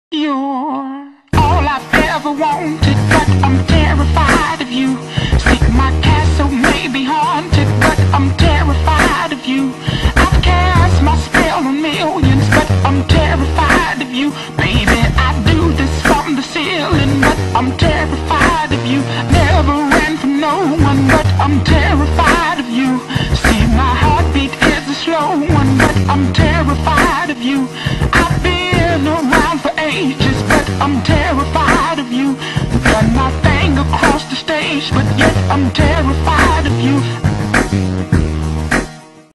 You're all I've ever wanted, but I'm terrified of you. Think my castle may be haunted, but I'm terrified of you. I've cast my spell on millions, but I'm terrified of you. Baby, I do this from the ceiling, but I'm terrified of you. Never ran from no one, but I'm terrified of you. See, my heartbeat is a slow one, but I'm terrified of you. I've been around for ages, but I'm terrified of you. Done my thing across the stage, but yet I'm terrified